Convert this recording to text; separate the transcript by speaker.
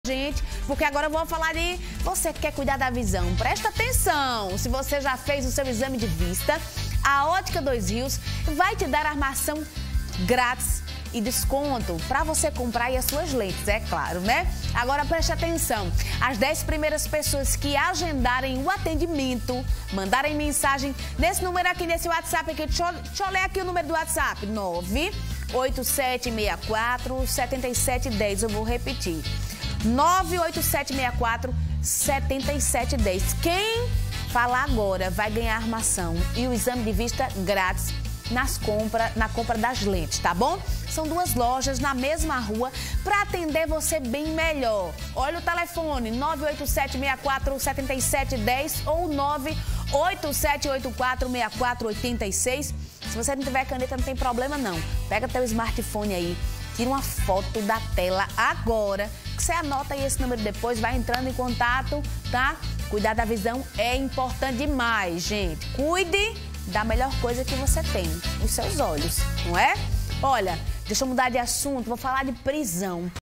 Speaker 1: Gente, porque agora eu vou falar de você que quer cuidar da visão. Presta atenção, se você já fez o seu exame de vista, a Ótica Dois Rios vai te dar armação grátis e desconto para você comprar aí as suas lentes, é claro, né? Agora preste atenção, as 10 primeiras pessoas que agendarem o atendimento, mandarem mensagem nesse número aqui, nesse WhatsApp aqui, deixa eu ler aqui o número do WhatsApp, 98764-7710, eu vou repetir. 98764-7710. Quem falar agora vai ganhar armação e o exame de vista grátis na compra das lentes, tá bom? São duas lojas na mesma rua para atender você bem melhor. Olha o telefone, 98764-7710 ou 98784-6486. Se você não tiver caneta, não tem problema não. Pega teu smartphone aí, tira uma foto da tela agora, que você anota aí esse número depois, vai entrando em contato, tá? Cuidar da visão é importante demais, gente. Cuide da melhor coisa que você tem, os seus olhos, não é? Olha, deixa eu mudar de assunto, vou falar de prisão.